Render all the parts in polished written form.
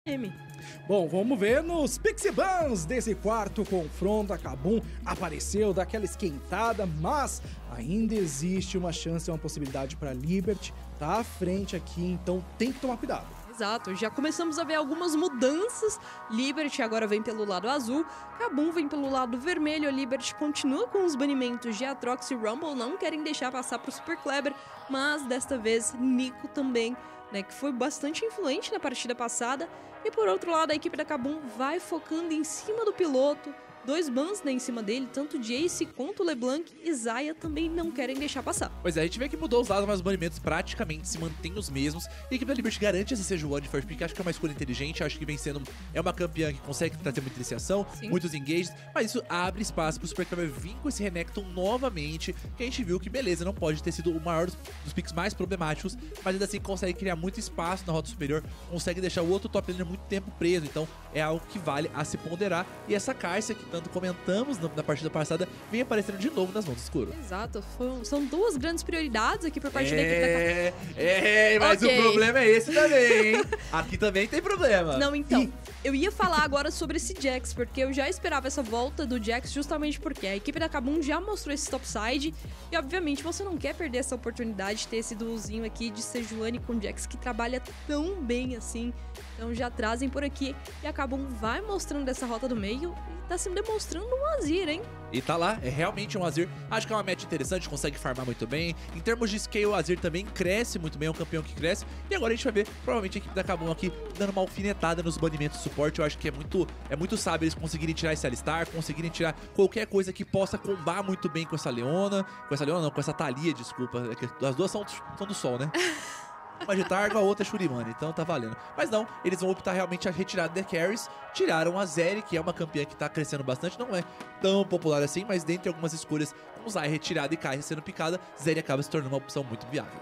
M. Bom, vamos ver nos Pixie Bans desse quarto confronto. A Kabum apareceu, daquela esquentada, mas ainda existe uma chance, uma possibilidade para Liberty tá à frente aqui, então tem que tomar cuidado. Exato, já começamos a ver algumas mudanças. Liberty agora vem pelo lado azul, Kabum vem pelo lado vermelho. A Liberty continua com os banimentos de Aatrox e Rumble, não querem deixar passar pro Super Kleber, mas desta vez Nico também, né, que foi bastante influente na partida passada. E por outro lado, a equipe da Kabum vai focando em cima do piloto. 2 bans, né, em cima dele, tanto Jace quanto LeBlanc e Xayah também não querem deixar passar. Pois é, a gente vê que mudou os lados, mas os banimentos praticamente se mantêm os mesmos. E a equipe da Liberty garante essa Sejuani de First Pick, acho que é uma escolha inteligente, acho que vem sendo uma campeã que consegue trazer muita iniciação, muitos engages, mas isso abre espaço pro Super Kleber vir com esse Renekton novamente, que a gente viu que, beleza, não pode ter sido o maior dos picks mais problemáticos, mas ainda assim consegue criar muito espaço na rota superior, consegue deixar o outro top laner muito tempo preso, então é algo que vale a se ponderar. E essa Kai'Sa que tanto comentamos na partida passada, vem aparecendo de novo nas mãos do escuro. Exato, são 2 grandes prioridades aqui por parte da equipe da Kabum. Mas o problema é esse também, hein? Aqui também tem problema. Não, então, eu ia falar agora sobre esse Jax, porque eu já esperava essa volta do Jax justamente porque a equipe da Kabum já mostrou esse topside e, obviamente, você não quer perder essa oportunidade de ter esse duozinho aqui de Sejuani com Jax que trabalha tão bem assim. Então já trazem por aqui e a Kabum vai mostrando essa rota do meio e tá se demonstrando um Azir, hein? E tá lá, é realmente um Azir. Acho que é uma match interessante, consegue farmar muito bem. Em termos de scale, o Azir também cresce muito bem, é um campeão que cresce. E agora a gente vai ver, provavelmente, a equipe da Kabum aqui dando uma alfinetada nos banimentos de suporte. Eu acho que é muito sábio eles conseguirem tirar esse Alistar, conseguirem tirar qualquer coisa que possa combar muito bem com essa Leona. Com essa Thalia, desculpa. As duas são do sol, né? Uma de Targo, a outra é Shurimane, então tá valendo. Mas não, eles vão optar realmente a retirada de carries. Tiraram a Zeri, que é uma campeã que tá crescendo bastante. Não é tão popular assim, mas dentre algumas escolhas, com Zaya retirada e Kai'Sa sendo picada, Zeri acaba se tornando uma opção muito viável.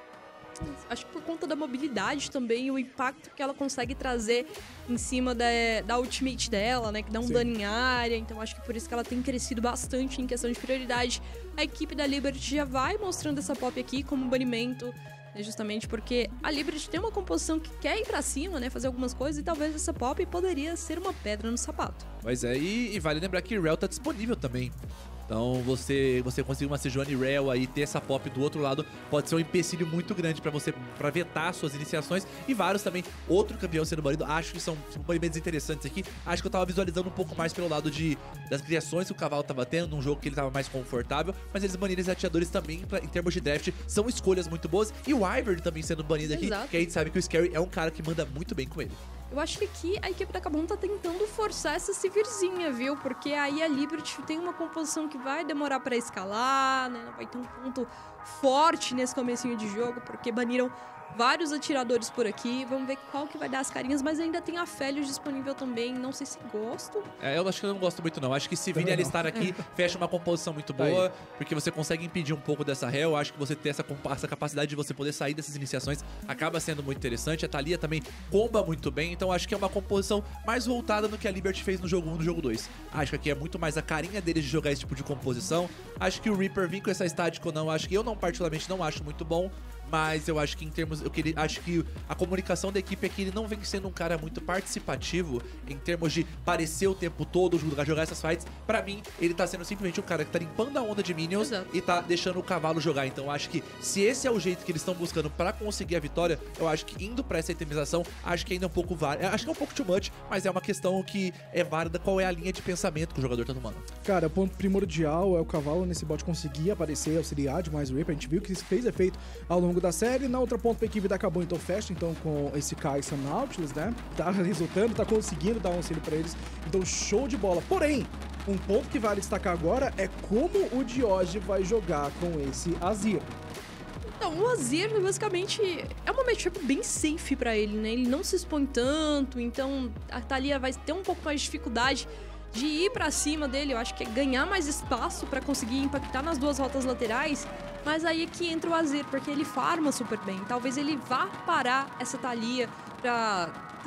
Acho que por conta da mobilidade também, o impacto que ela consegue trazer em cima da ultimate dela, né? Que dá um dano em área. Então acho que por isso que ela tem crescido bastante em questão de prioridade. A equipe da Liberty já vai mostrando essa pop aqui como banimento, justamente porque a Liberty tem uma composição que quer ir pra cima, né, fazer algumas coisas, e talvez essa pop poderia ser uma pedra no sapato. Pois é, e vale lembrar que Rell tá disponível também. Então você conseguir uma Sejuani Rell aí, ter essa pop do outro lado, pode ser um empecilho muito grande pra você, pra vetar suas iniciações. E vários também, outro campeão sendo banido, acho que são banimentos interessantes aqui. Acho que eu tava visualizando um pouco mais pelo lado das criações que o Cavalo tava tendo, num jogo que ele tava mais confortável. Mas eles baniram os ateadores também, em termos de draft, são escolhas muito boas. E o Ivern também sendo banido aqui, que a gente sabe que o Scary é um cara que manda muito bem com ele. Eu acho que aqui a equipe da Kabum tá tentando forçar essa Sivirzinha, viu? Porque aí a Liberty tem uma composição que vai demorar pra escalar, né? Vai ter um ponto forte nesse comecinho de jogo, porque baniram vários atiradores por aqui. Vamos ver qual que vai dar as carinhas, mas ainda tem a Félios disponível também. Não sei se gosto. Eu acho que eu não gosto muito, não. Acho que se vir alistar aqui, fecha uma composição muito boa, porque você consegue impedir um pouco dessa Hell. Acho que você ter essa capacidade de você poder sair dessas iniciações acaba sendo muito interessante. A Thalia também comba muito bem, então acho que é uma composição mais voltada no que a Liberty fez no jogo 1 e no jogo 2. Acho que aqui é muito mais a carinha deles de jogar esse tipo de composição. Acho que o Reaper vir com essa estática ou não, acho que eu particularmente não acho muito bom. Mas eu acho que em termos... acho que a comunicação da equipe é que ele não vem sendo um cara muito participativo em termos de parecer o tempo todo, jogar essas fights. Pra mim, ele tá sendo simplesmente um cara que tá limpando a onda de minions e tá deixando o cavalo jogar. Então eu acho que se esse é o jeito que eles estão buscando pra conseguir a vitória, eu acho que indo pra essa itemização, acho que ainda é um pouco acho que é um pouco too much, mas é uma questão que é válida, qual é a linha de pensamento que o jogador tá tomando. Cara, o ponto primordial é o cavalo nesse bot conseguir aparecer, auxiliar demais o Reaper. A gente viu que isso fez efeito ao longo da série. Na outra ponto, a equipe da Kabum então fecha então com esse Kai'Sa Nautilus, né? Tá resultando, tá conseguindo dar um auxílio pra eles. Então, show de bola. Porém, um ponto que vale destacar agora é como o Dioge vai jogar com esse Azir. Então, o Azir, basicamente, é uma matchup bem safe pra ele, né? Ele não se expõe tanto, então a Thalia vai ter um pouco mais de dificuldade de ir pra cima dele. Eu acho que é ganhar mais espaço pra conseguir impactar nas duas rotas laterais. Mas aí é que entra o Azir, porque ele farma super bem. Talvez ele vá parar essa Thalia pra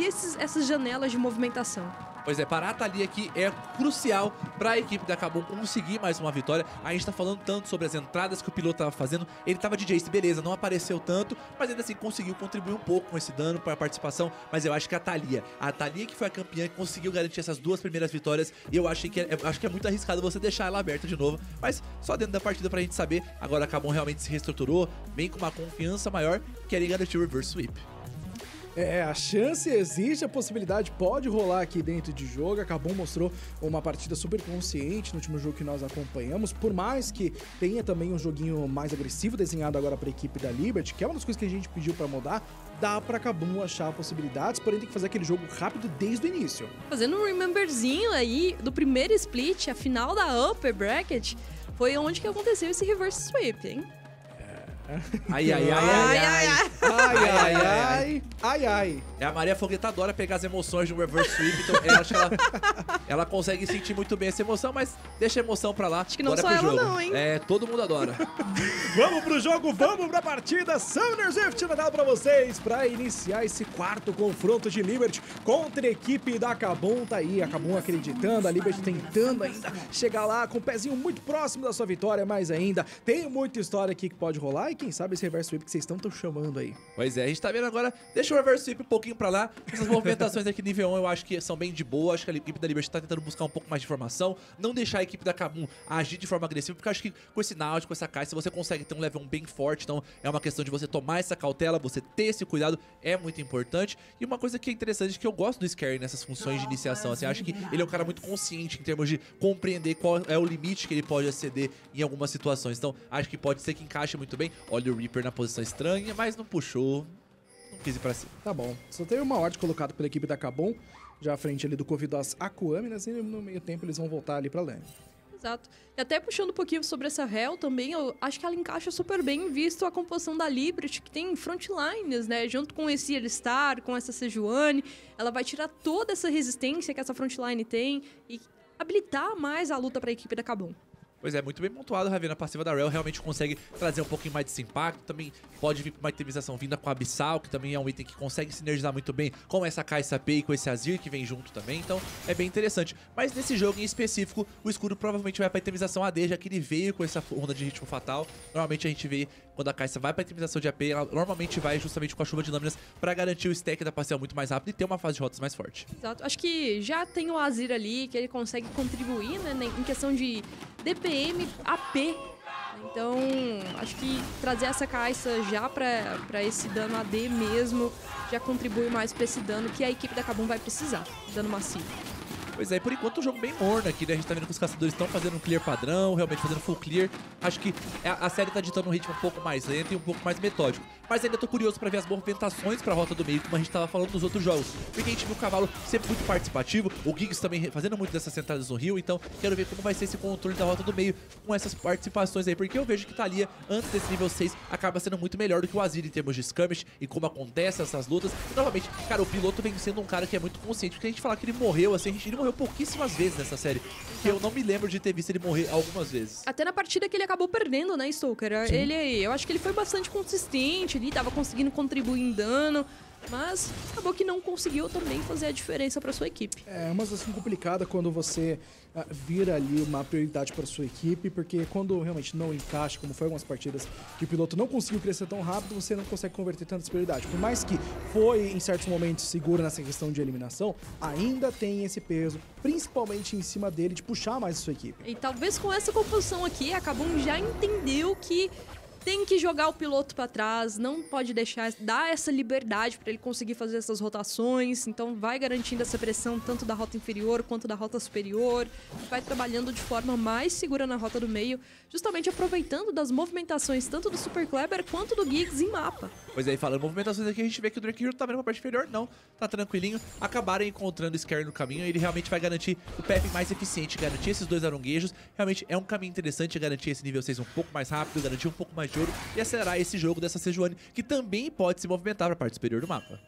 ter essas janelas de movimentação. Pois é, parar a Thalia aqui é crucial para a equipe da Kabum conseguir mais uma vitória. A gente tá falando tanto sobre as entradas que o piloto tava fazendo. Ele tava de Jace, beleza, não apareceu tanto, mas ainda assim conseguiu contribuir um pouco com esse dano para a participação. Mas eu acho que a Thalia que foi a campeã, conseguiu garantir essas 2 primeiras vitórias. E eu acho que é muito arriscado você deixar ela aberta de novo. Mas só dentro da partida pra gente saber. Agora a Kabum realmente se reestruturou, vem com uma confiança maior, querem garantir o reverse sweep. A chance existe, a possibilidade pode rolar aqui dentro de jogo. A Kabum mostrou uma partida super consciente no último jogo que nós acompanhamos, por mais que tenha também um joguinho mais agressivo desenhado agora para a equipe da Liberty, que é uma das coisas que a gente pediu para mudar. Dá pra Kabum achar possibilidades, porém tem que fazer aquele jogo rápido desde o início. Fazendo um rememberzinho aí do primeiro split, a final da Upper Bracket, foi onde que aconteceu esse reverse sweep, hein? Ai, ai, ai, ai, ai. Ai, ai, ai. Ai, ai. É, a Maria Fogueta adora pegar as emoções de um reverse sweep, então eu acho que ela consegue sentir muito bem essa emoção, mas deixa a emoção pra lá. Acho que não só ela jogo. não, hein? É, todo mundo adora. Vamos pro jogo, vamos pra partida. Summoner's Rift vai dar pra vocês pra iniciar esse quarto confronto de Liberty contra a equipe da Kabum. Tá aí, a Kabum acreditando, a Liberty tentando ainda chegar lá com o pezinho muito próximo da sua vitória, mas ainda tem muita história aqui que pode rolar e quem sabe esse reverse sweep que vocês estão chamando aí. Pois é, a gente tá vendo agora, deixa o reverse sweep um pouquinho pra lá. Essas movimentações aqui nível 1 eu acho que são bem de boa, acho que a equipe da Liberty tá tentando buscar um pouco mais de informação, não deixar a equipe da Kabum agir de forma agressiva, porque eu acho que com esse Náutico, com essa caixa, você consegue ter um level 1 bem forte, então é uma questão de você tomar essa cautela, você ter esse cuidado, é muito importante. E uma coisa que é interessante, que eu gosto do Scary nessas funções de iniciação, assim, acho que ele é um cara muito consciente em termos de compreender qual é o limite que ele pode exceder em algumas situações, então acho que pode ser que encaixe muito bem. Olha o Reaper na posição estranha, mas não puxou, não quis ir pra cima. Tá bom, só teve uma ordem colocada pela equipe da Kabum, já à frente ali do Covidas Akuami, né? E no meio tempo eles vão voltar ali pra lane. Exato. E até puxando um pouquinho sobre essa Hell também, eu acho que ela encaixa super bem, visto a composição da Liberty, que tem frontlines, né? Junto com esse Alistar, com essa Sejuani, ela vai tirar toda essa resistência que essa frontline tem e habilitar mais a luta para a equipe da Kabum. Pois é, muito bem pontuado, Ravena. A passiva da Rell realmente consegue trazer um pouquinho mais desse impacto. Também pode vir com uma itemização vinda com a Abyssal, que também é um item que consegue sinergizar muito bem com essa Kai'Sa P e com esse Azir que vem junto também. Então é bem interessante. Mas nesse jogo em específico, o escudo provavelmente vai pra itemização AD, já que ele veio com essa onda de ritmo fatal. Normalmente a gente vê quando a Kai'Sa vai pra itemização de AP, ela normalmente vai justamente com a chuva de lâminas pra garantir o stack da passiva muito mais rápido e ter uma fase de rotas mais forte. Exato. Acho que já tem o Azir ali, que ele consegue contribuir, né, em questão de DPM, AP. Então, acho que trazer essa Kai'Sa já pra esse dano AD mesmo já contribui mais pra esse dano que a equipe da Kabum vai precisar, dano massivo. Pois é, por enquanto o jogo bem morno aqui, né? A gente tá vendo que os caçadores estão fazendo um clear padrão, realmente fazendo full clear. Acho que a série tá ditando um ritmo um pouco mais lento e um pouco mais metódico. Mas ainda tô curioso pra ver as movimentações pra rota do meio, como a gente tava falando nos outros jogos. Porque a gente viu o Cavalo sempre muito participativo, o Giggs também fazendo muito dessas centradas no Rio, então quero ver como vai ser esse controle da rota do meio com essas participações aí, porque eu vejo que Thalia, antes desse nível 6, acaba sendo muito melhor do que o Azir em termos de skirmish e como acontece essas lutas. E novamente, cara, o piloto vem sendo um cara que é muito consciente, porque a gente fala que ele morreu, assim, ele morreu pouquíssimas vezes nessa série, que eu não me lembro de ter visto ele morrer algumas vezes. Até na partida que ele acabou perdendo, né, Stoker? Eu acho que ele foi bastante consistente ali, tava conseguindo contribuir em dano, mas acabou que não conseguiu também fazer a diferença para sua equipe. É uma situação complicada quando você vira ali uma prioridade para sua equipe, porque quando realmente não encaixa, como foi algumas partidas que o piloto não conseguiu crescer tão rápido, você não consegue converter tantas prioridades. Por mais que foi em certos momentos seguro nessa questão de eliminação, ainda tem esse peso, principalmente em cima dele, de puxar mais a sua equipe. E talvez com essa composição aqui, a Kabum já entendeu que tem que jogar o piloto para trás, não pode deixar, dar essa liberdade para ele conseguir fazer essas rotações, então vai garantindo essa pressão tanto da rota inferior quanto da rota superior, vai trabalhando de forma mais segura na rota do meio, justamente aproveitando das movimentações tanto do Super Kleber quanto do Giggs em mapa. Pois é, falando movimentações aqui, a gente vê que o Drake Hero tá vendo pra parte inferior, não, tá tranquilinho, acabaram encontrando o Scare no caminho, ele realmente vai garantir o PF mais eficiente, garantir esses dois aronguejos, realmente é um caminho interessante, garantir esse nível 6 um pouco mais rápido, garantir um pouco mais de ouro e acelerar esse jogo dessa Sejuani, que também pode se movimentar para a parte superior do mapa.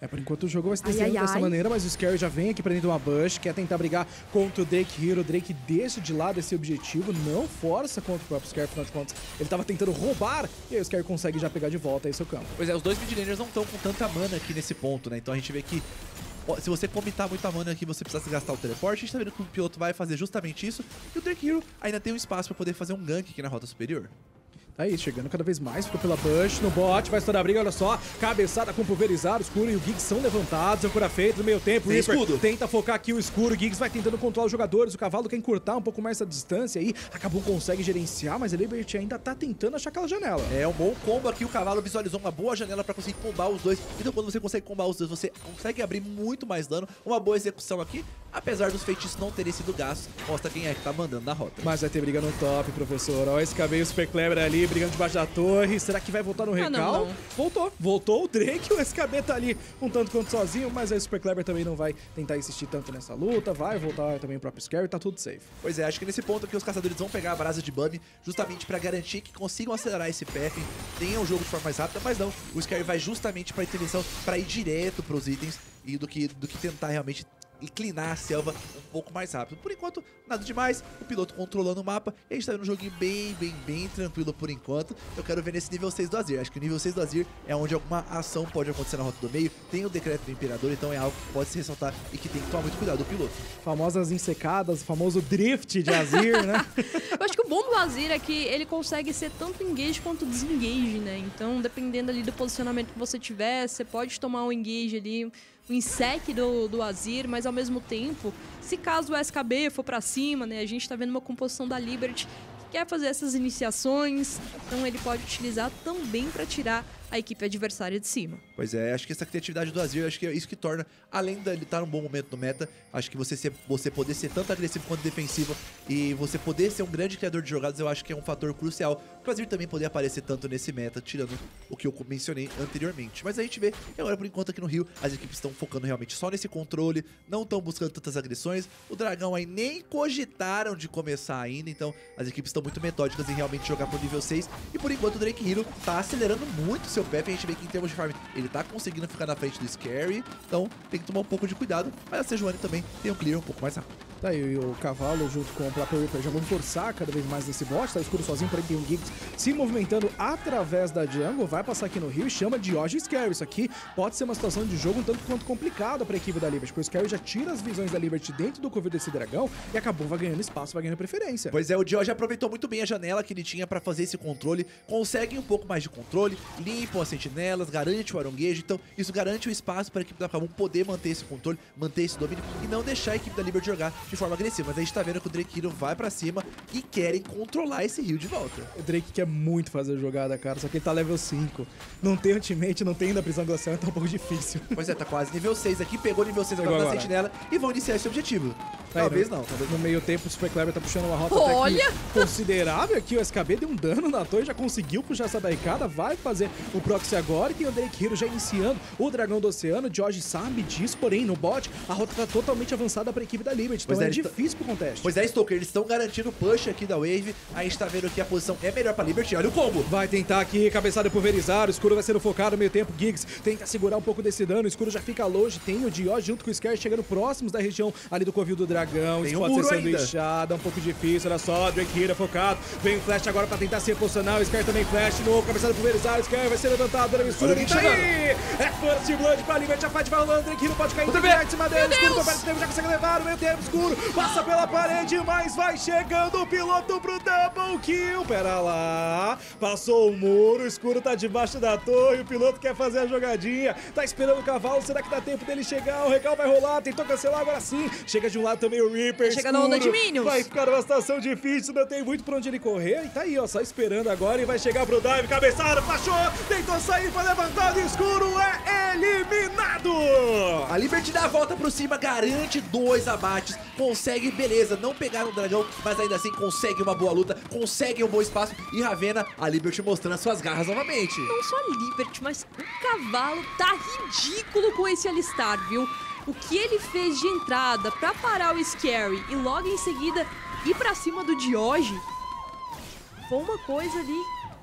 Por enquanto o jogo vai se desenhando dessa maneira, mas o Scary já vem aqui pra dentro de uma bush, quer tentar brigar contra o Drake Hero. O Drake deixa de lado esse objetivo, não força contra o próprio Scary, afinal de contas, ele tava tentando roubar, e aí o Scary consegue já pegar de volta aí seu campo. Pois é, os dois midlaners não estão com tanta mana aqui nesse ponto, né? Então a gente vê que se você comitar muita mana aqui, você precisa gastar o teleporte. A gente tá vendo que o piloto vai fazer justamente isso, e o Drake Hero ainda tem um espaço pra poder fazer um gank aqui na rota superior. Tá aí, chegando cada vez mais, ficou pela Bush, no bot, vai estourar a briga, olha só, cabeçada com pulverizado, o Escuro e o Giggs são levantados, âncora feito no meio tempo, o Reaper tenta focar aqui o Escuro, o Giggs vai tentando controlar os jogadores, o Cavalo quer encurtar um pouco mais essa distância aí, acabou, consegue gerenciar, mas a Liberty ainda tá tentando achar aquela janela. É um bom combo aqui, o Cavalo visualizou uma boa janela pra conseguir combar os dois, então quando você consegue combar os dois, você consegue abrir muito mais dano, uma boa execução aqui, apesar dos feitiços não terem sido gastos, mostra quem é que tá mandando na rota. Mas vai ter briga no top, professor, ó, esse cabelo super clever ali, brigando debaixo da torre. Será que vai voltar no recal? Não. Voltou o Drake, o SKB tá ali um tanto quanto sozinho, mas aí o Super Clever também não vai tentar insistir tanto nessa luta, vai voltar também o próprio Scary, tá tudo safe. Pois é, acho que nesse ponto aqui os caçadores vão pegar a brasa de Bunny justamente pra garantir que consigam acelerar esse path, tenham o jogo de forma mais rápida, mas não, o Scary vai justamente pra intervenção, pra ir direto pros itens e do que tentar realmente inclinar a selva um pouco mais rápido. Por enquanto, nada demais, o piloto controlando o mapa, e a gente tá vendo um joguinho bem tranquilo por enquanto. Eu quero ver nesse nível 6 do Azir, acho que o nível 6 do Azir é onde alguma ação pode acontecer na rota do meio, tem o decreto do Imperador, então é algo que pode se ressaltar e que tem que tomar muito cuidado do piloto. Famosas ensecadas, o famoso drift de Azir, né? Eu acho que o bom do Azir é que ele consegue ser tanto engage quanto desengage, né? Então, dependendo ali do posicionamento que você tiver, você pode tomar um engage ali, o insec do Azir, mas ao mesmo tempo, se caso o SKB for pra cima, né, a gente tá vendo uma composição da Liberty que quer fazer essas iniciações, então ele pode utilizar também pra tirar a equipe adversária de cima. Pois é, acho que essa criatividade do Azir, acho que é isso que torna, além de ele estar num bom momento no meta, acho que você poder ser tanto agressivo quanto defensivo e você poder ser um grande criador de jogadas, eu acho que é um fator crucial para o Azir também poder aparecer tanto nesse meta, tirando o que eu mencionei anteriormente. Mas a gente vê que agora, por enquanto, aqui no Rio, as equipes estão focando realmente só nesse controle, não estão buscando tantas agressões, o Dragão aí nem cogitaram de começar ainda, então as equipes estão muito metódicas em realmente jogar pro nível 6, e por enquanto o Drake Hero tá acelerando muito seu PF, a gente vê que em termos de farm ele tá conseguindo ficar na frente do Scary, então tem que tomar um pouco de cuidado, mas a Sejuani também tem um clear um pouco mais rápido. Tá aí o Cavalo junto com o próprio Reaper já vão forçar cada vez mais nesse bot, tá o Escuro sozinho, porém tem o Giggs se movimentando através da jungle, vai passar aqui no Rio e chama de Yoji Scary. Isso aqui pode ser uma situação de jogo um tanto quanto complicada pra equipe da Liberty, porque o Scary já tira as visões da Liberty dentro do cover desse dragão e acabou, vai ganhando espaço, vai ganhando preferência. Pois é, o Dio já aproveitou muito bem a janela que ele tinha pra fazer esse controle, conseguem um pouco mais de controle, limpam as sentinelas, garante o aronguejo, então isso garante o espaço para a equipe da Kabum poder manter esse controle, manter esse domínio e não deixar a equipe da Liberty jogar de forma agressiva. Mas a gente tá vendo que o Drake Hero vai pra cima e querem controlar esse Rio de volta. O Drake quer muito fazer a jogada, cara, só que ele tá level 5. Não tem ultimate, não tem ainda prisão glacial, então é um pouco difícil. Pois é, tá quase nível 6 aqui, pegou nível 6 agora na sentinela e vão iniciar esse objetivo. Talvez não. No meio tempo, o Super Clever tá puxando uma rota até aqui considerável aqui. O SKB deu um dano na torre, já conseguiu puxar essa barricada, vai fazer o proxy agora. E tem o Drake Hero já iniciando o Dragão do Oceano. O George sabe disso, porém no bot a rota tá totalmente avançada pra equipe da Liberty. Então é difícil pro contest. Pois é, Stoker, eles estão garantindo o push aqui da Wave. A gente tá vendo que a posição é melhor pra Liberty. Olha o combo. Vai tentar aqui, cabeçada pulverizar. O Escuro vai sendo focado no meio tempo. Giggs tenta segurar um pouco desse dano. O Escuro já fica longe. Tem o Dior junto com o Scare chegando próximos da região ali do covil do dragão. Tem isso pode ser sanduichado, é um pouco difícil. Olha só, Drake Hero focado. Vem o Flash agora pra tentar se reposicionar. O Scare também Flash no cabeçada pulverizar. O Scare vai ser levantado. Olha a mistura. Tá aí! É First Blood pra Liberty. A fight vai rolando. Drake Hero pode cair em cima dele. O Escuro já consegue levar no meio tempo. Escuro passa pela parede, mas vai chegando o piloto pro double kill. Pera lá. Passou o muro. O Escuro tá debaixo da torre. O piloto quer fazer a jogadinha. Tá esperando o cavalo. Será que dá tempo dele chegar? O recal vai rolar. Tentou cancelar agora sim. Chega de um lado também o Reaper. Chega na onda de Minions. Vai ficar uma situação difícil. Não tem muito pra onde ele correr. E tá aí, ó. Só esperando agora. E vai chegar pro dive. Cabeçada. Flashou. Tentou sair. Foi levantado. E o Escuro é eliminado. A Liberty dá a volta pro cima. Garante 2 abates. Consegue, beleza. Não pegaram o dragão. Mas ainda assim consegue uma boa luta. Consegue um bom espaço. E Ravena, a Liberty mostrando as suas garras novamente. Não só a Liberty, mas o cavalo tá ridículo com esse alistar, viu? O que ele fez de entrada pra parar o Scary e logo em seguida ir pra cima do Dioge foi uma coisa ali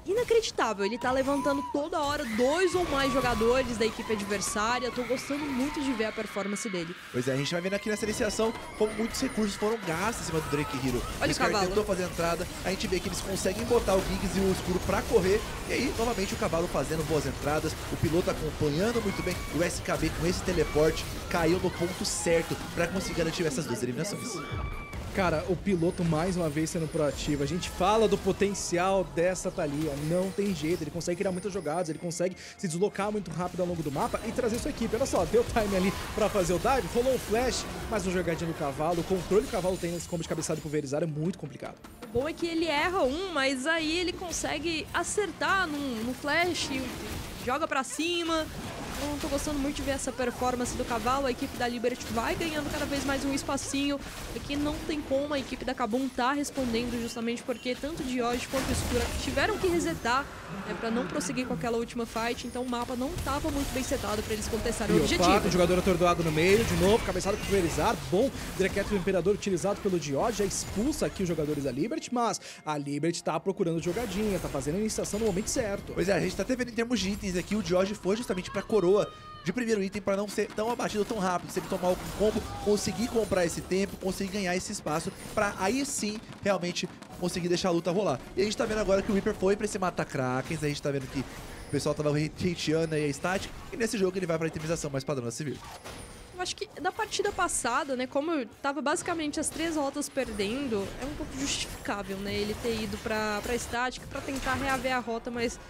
inacreditável. Ele tá levantando toda hora 2 ou mais jogadores da equipe adversária. Tô gostando muito de ver a performance dele. Pois é, a gente vai vendo aqui nessa iniciação como muitos recursos foram gastos em cima do Drake Hero. Olha o cavalo. tentou fazer a entrada, a gente vê que eles conseguem botar o Giggs e o Escuro pra correr. E aí, novamente, o cavalo fazendo boas entradas, o piloto acompanhando muito bem. O SKB com esse teleporte caiu no ponto certo pra conseguir garantir essas 2 eliminações. Cara, o piloto mais uma vez sendo proativo. A gente fala do potencial dessa Thalia. Não tem jeito. Ele consegue criar muitas jogadas, ele consegue se deslocar muito rápido ao longo do mapa e trazer sua equipe. Olha só, deu time ali pra fazer o dive, rolou o flash, mas o jogadinho do cavalo, o controle que o cavalo tem nesse combo de cabeçada e pulverizar é muito complicado. O bom é que ele erra mas aí ele consegue acertar no flash, joga pra cima. Eu não tô gostando muito de ver essa performance do cavalo. A equipe da Liberty vai ganhando cada vez mais um espacinho. Aqui não tem como a equipe da Kabum tá respondendo, justamente porque tanto Diode quanto Escura tiveram que resetar, né, pra não prosseguir com aquela última fight. Então o mapa não tava muito bem setado pra eles contestarem o objetivo. O jogador atordoado no meio, de novo, cabeçada para pulverizar. Bom, Draketo do Imperador utilizado pelo Diode, já expulsa aqui os jogadores da Liberty, mas a Liberty tá procurando jogadinha, tá fazendo a iniciação no momento certo. Pois é, a gente tá até vendo em termos de itens aqui, o Diode foi justamente pra coroa de primeiro item para não ser tão abatido tão rápido. Se ele tomar algum combo, conseguir comprar esse tempo, conseguir ganhar esse espaço, pra aí sim, realmente, conseguir deixar a luta rolar. E a gente tá vendo agora que o Reaper foi pra esse mata-krakens, a gente tá vendo que o pessoal tava hateando aí a static, e nesse jogo ele vai pra itemização mais padrão da Civil. Eu acho que da partida passada, né, como eu tava basicamente as 3 rotas perdendo, é um pouco justificável, né, ele ter ido pra static pra tentar reaver a rota, mas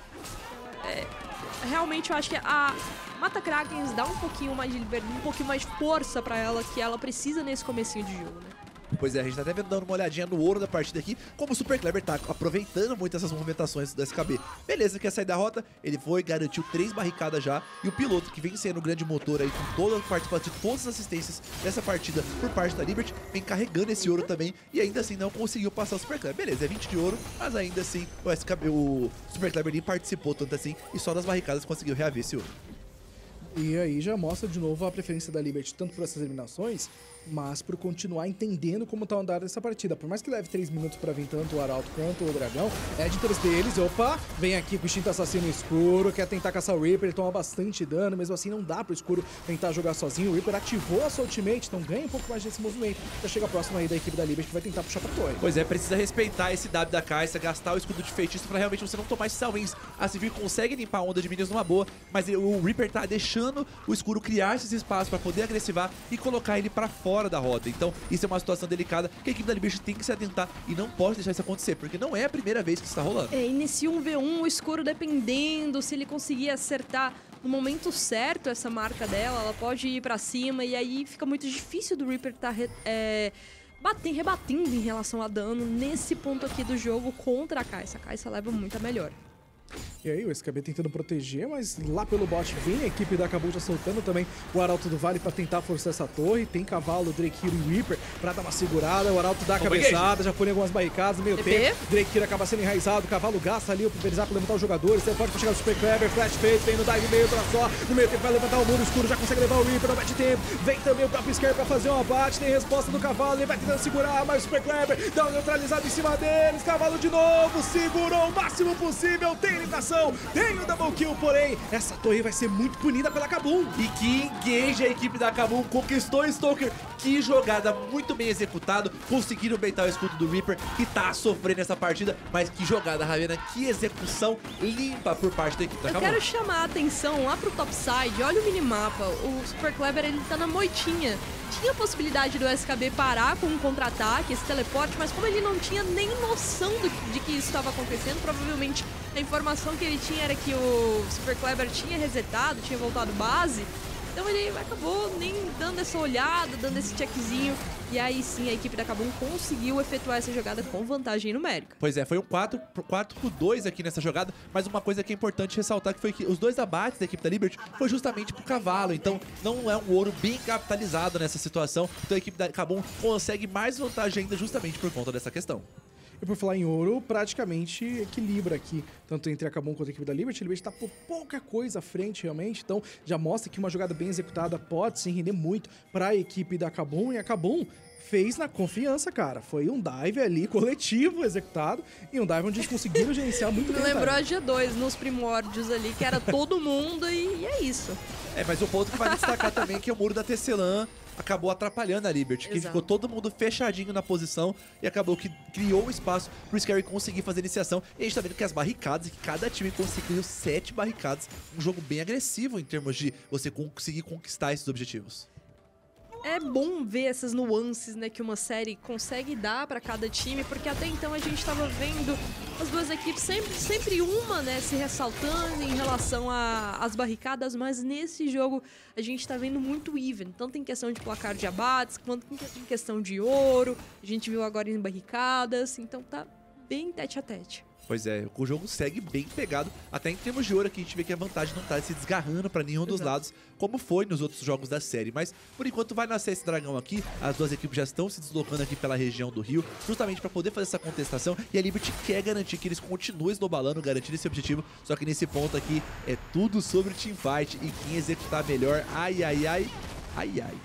realmente eu acho que a mata-krakens dá um pouquinho mais de liberdade, um pouquinho mais de força pra ela, que ela precisa nesse comecinho de jogo, né. Pois é, a gente tá até dando uma olhadinha no ouro da partida aqui, como o Super Kleber tá aproveitando muito essas movimentações do SKB. Beleza, quer sair da rota, ele foi, garantiu 3 barricadas já, e o piloto, que vem sendo o grande motor aí, com toda a participação de todas as assistências dessa partida por parte da Liberty, vem carregando esse ouro também, e ainda assim não conseguiu passar o Super Kleber. Beleza, é 20 de ouro, mas ainda assim o SKB, o Super Kleber nem participou tanto assim, e só nas barricadas conseguiu reaver esse ouro. E aí já mostra de novo a preferência da Liberty, tanto por essas eliminações, mas por continuar entendendo como tá o andar dessa partida. Por mais que leve 3 minutos pra vir tanto o Arauto quanto o Dragão, é de interesse deles. Opa, vem aqui com o instinto assassino escuro, quer tentar caçar o Reaper, ele toma bastante dano, mesmo assim não dá pro escuro tentar jogar sozinho. O Reaper ativou a sua ultimate, então ganha um pouco mais desse movimento. Já chega próximo aí da equipe da Liberty que vai tentar puxar pra torre. Pois é, precisa respeitar esse W da Kai'Sa, gastar o escudo de feitiço pra realmente você não tomar esses all-wins. A Civil consegue limpar a onda de minions numa boa, mas o Reaper tá deixando o escuro criar esses espaços pra poder agressivar e colocar ele pra fora da rota. Então isso é uma situação delicada que a equipe da Liberty tem que se atentar e não pode deixar isso acontecer, porque não é a primeira vez que isso tá rolando. Inicia um V1, o escuro dependendo, se ele conseguir acertar no momento certo essa marca dela, ela pode ir pra cima e aí fica muito difícil do Reaper tá rebatendo em relação a dano nesse ponto aqui do jogo contra a Kai'Sa. A Kai'Sa leva muito a melhor. E aí o SKB tentando proteger, mas lá pelo bot vem a equipe da Kabum já soltando também o Arauto do Vale pra tentar forçar essa torre. Tem cavalo, Drake Hero e Reaper pra dar uma segurada. O Arauto dá a cabeçada, já põe algumas barricadas no meio tempo. Drake Hero acaba sendo enraizado, o cavalo gasta ali o pulverizar pra levantar os jogadores. Você pode chegar no Super Kleber, flash feito, vem no dive meio pra só. No meio tempo vai levantar o muro escuro, já consegue levar o Reaper, não bate tempo. Vem também o top scare pra fazer um abate, tem resposta do cavalo, ele vai tentando segurar, mas o Super Kleber dá um neutralizado em cima deles. Cavalo de novo, segurou o máximo possível, tem eliminação. Tem o double kill, porém, essa torre vai ser muito punida pela Kabum. E que engage a equipe da Kabum, conquistou o Stalker. Que jogada muito bem executada. Conseguiram baitar o escudo do Reaper, que tá sofrendo essa partida. Mas que jogada, Ravena, que execução limpa por parte da equipe da Kabum. Eu quero chamar a atenção lá pro topside, olha o minimapa. O Super Kleber, ele tá na moitinha. Tinha a possibilidade do SKB parar com um contra-ataque, esse teleporte, mas como ele não tinha nem noção de que isso estava acontecendo, provavelmente a informação que ele tinha era que o Super Kleber tinha resetado, tinha voltado base, então ele acabou nem dando essa olhada, dando esse checkzinho, e aí sim a equipe da Kabum conseguiu efetuar essa jogada com vantagem numérica. Pois é, foi um 4x2 aqui nessa jogada, mas uma coisa que é importante ressaltar que foi que os 2 abates da equipe da Liberty foi justamente pro cavalo, então não é um ouro bem capitalizado nessa situação, então a equipe da Kabum consegue mais vantagem ainda justamente por conta dessa questão. E por falar em ouro, praticamente equilibra aqui, tanto entre a Kabum quanto a equipe da Liberty. A Liberty tá por pouca coisa à frente, realmente. Então, já mostra que uma jogada bem executada pode sim render muito para a equipe da Kabum. E a Kabum fez na confiança, cara. Foi um dive ali, coletivo, executado. E um dive onde eles conseguiram gerenciar muito bem. Me lembrou a G2 nos primórdios ali, que era todo mundo e é isso. Mas o ponto que vai destacar também é que o muro da Tecelã acabou atrapalhando a Liberty, que Exato. ficou todo mundo fechadinho na posição e acabou que criou um espaço pro Scary conseguir fazer iniciação. E a gente tá vendo que as barricadas, que cada time conseguiu 7 barricadas, um jogo bem agressivo em termos de você conseguir conquistar esses objetivos. É bom ver essas nuances, né, que uma série consegue dar pra cada time, porque até então a gente tava vendo as duas equipes sempre uma, né, se ressaltando em relação às barricadas, mas nesse jogo a gente tá vendo muito even, tanto em questão de placar de abates, quanto em questão de ouro, a gente viu agora em barricadas, então tá bem tete a tete. Pois é, o jogo segue bem pegado, até em termos de ouro aqui a gente vê que a vantagem não tá se desgarrando pra nenhum dos lados, como foi nos outros jogos da série. Mas, por enquanto, vai nascer esse dragão aqui, as duas equipes já estão se deslocando aqui pela região do Rio, justamente pra poder fazer essa contestação, e a Liberty quer garantir que eles continuem esnobalando, garantindo esse objetivo, só que nesse ponto aqui é tudo sobre teamfight, e quem executar melhor, ai, ai, ai, ai, ai.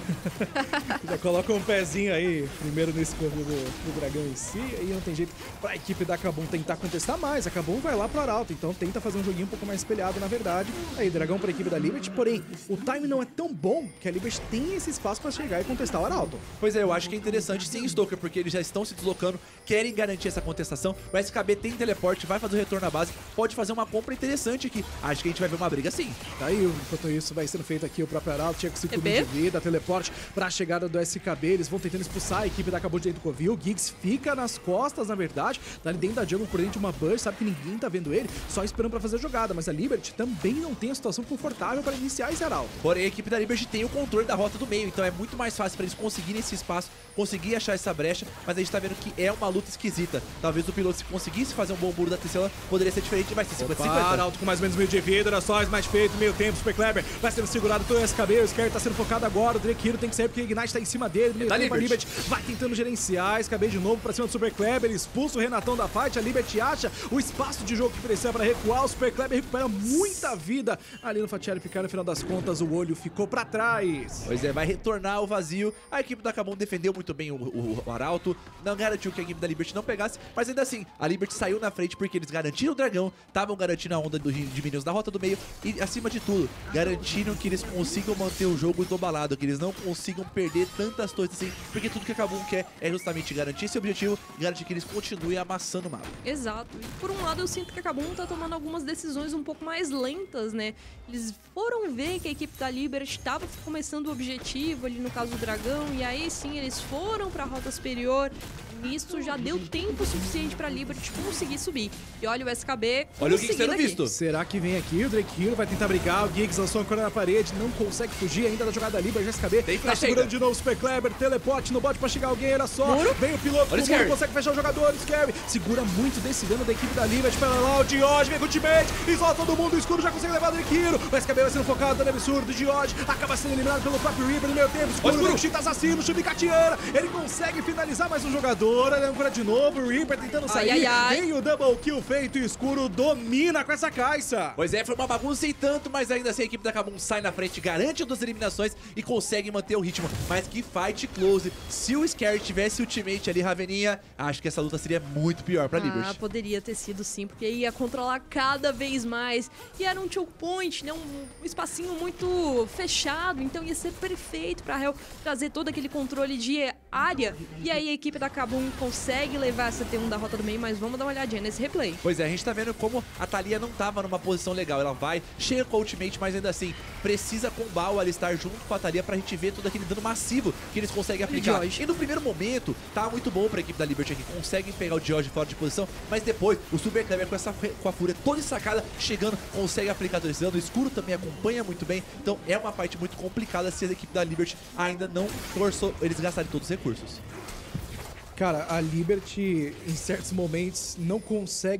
Já coloca um pezinho aí, primeiro nesse corpo do dragão em si, aí não tem jeito pra equipe da Kabum tentar contestar mais. A Kabum vai lá pro Arauto, então tenta fazer um joguinho um pouco mais espelhado, na verdade. Aí, dragão pra equipe da Liberty, porém, o time não é tão bom que a Liberty tem esse espaço pra chegar e contestar o Arauto. Pois é, eu acho que é interessante sim, Stoker, porque eles já estão se deslocando, querem garantir essa contestação. O SKB tem teleporte, vai fazer o retorno à base, pode fazer uma compra interessante aqui. Acho que a gente vai ver uma briga sim. Tá aí, enquanto isso, vai sendo feito aqui o próprio Arauto, chega com 5 TP? minutos de vida, teleporte pra chegada do SKB, eles vão tentando expulsar a equipe da Kabum de dentro do Covil. O Giggs fica nas costas, na verdade, tá ali dentro da jungle por dentro de uma burst, sabe que ninguém tá vendo ele, só esperando pra fazer a jogada, mas a Liberty também não tem a situação confortável para iniciar esse Arauto. Porém, a equipe da Liberty tem o controle da rota do meio, então é muito mais fácil pra eles conseguirem esse espaço, conseguir achar essa brecha, mas a gente tá vendo que é uma luta esquisita. Talvez o piloto, se conseguisse fazer um bom muro da Tecelã, poderia ser diferente, vai ser 50-50. Arauto com mais ou menos meio de vida, era só mais feito, meio tempo, Super Kleber vai sendo segurado pelo SKB, o Scary tá sendo focado agora, o Drake Hero tem que sair porque o Ignite tá em cima dele, meio tempo, a Liberty vai tentando gerenciar, SKB de novo pra cima do Super Kleber, expulsa o Renatão da fight, a Liberty acha o espaço de jogo que precisa pra recuar, o Super Kleber recupera muita vida ali no Fatiari ficar, no final das contas o olho ficou pra trás. Pois é, vai retornar ao vazio. A equipe da Kabum defendeu muito bem o Arauto, não garantiu que a equipe da Liberty não pegasse, mas ainda assim, a Liberty saiu na frente porque eles garantiram o dragão, estavam garantindo a onda de minions da rota do meio e, acima de tudo, garantiram que eles consigam manter o jogo esnobalado, que eles não consigam perder tantas torres assim, porque tudo que a Kabum quer é justamente garantir esse objetivo, garantir que eles continuem amassando o mapa. Exato. E por um lado eu sinto que a Kabum tá tomando algumas decisões um pouco mais lentas, né? Eles foram ver que a equipe da Liberty estava começando o objetivo ali no caso do dragão, e aí sim eles foram pra rota superior. E isso já deu tempo suficiente pra Liberty conseguir subir. E olha o SKB Olha o Giggs sendo aqui. visto. Será que vem aqui? O Drake Hero vai tentar brigar. O Giggs lançou a cor na parede, não consegue fugir ainda da jogada da Liberty. O SKB Tem tá flash segurando ainda. de novo o Super Kleber. Teleporte no bot pra chegar alguém. Olha só. Muro. Vem o piloto. Olha o O Scary. Muro consegue fechar o jogador. O Scary segura muito desse dano da equipe da Liberty. Pera lá, o Diod vem com o ultimate. Isola todo mundo. O escuro já consegue levar o Drake Hero. O SKB vai sendo focado. Dano absurdo. O Diod acaba sendo eliminado pelo próprio Reaper no meio tempo. O escuro vem com o Cheetah assassino. Chubicatiana. Ele consegue finalizar mais um jogador. Ele âncora de novo. O Reaper tentando sair. Ai, ai, ai. Vem o double kill feito. E o escuro domina com essa caixa. Pois é, foi uma bagunça e tanto, mas ainda assim a equipe da Kabum sai na frente, garante 2 eliminações e consegue manter o ritmo. Mas que fight close. Se o Scary tivesse ultimate ali, Raveninha, acho que essa luta seria muito pior pra Liberty. Poderia ter sido sim, porque ia controlar cada vez mais. E era um choke point, né? Um espacinho muito fechado, então ia ser perfeito pra Hell trazer todo aquele controle de área. E aí a equipe da Kabum consegue levar essa T1 da rota do meio, mas vamos dar uma olhadinha nesse replay. Pois é, a gente tá vendo como a Thalia não tava numa posição legal. Ela vai, chega com o ultimate, mas ainda assim, precisa combar o Alistar junto com a Thalia pra gente ver todo aquele dano massivo que eles conseguem aplicar. George. E no primeiro momento, tá muito bom pra equipe da Liberty aqui. Conseguem pegar o George fora de posição, mas depois o Super Kleber com a fúria toda sacada, chegando, consegue aplicar todo esse dano. O escuro também acompanha muito bem. Então é uma parte muito complicada se a equipe da Liberty ainda não forçou eles gastarem todos os recursos. Cara, a Liberty, em certos momentos, não consegue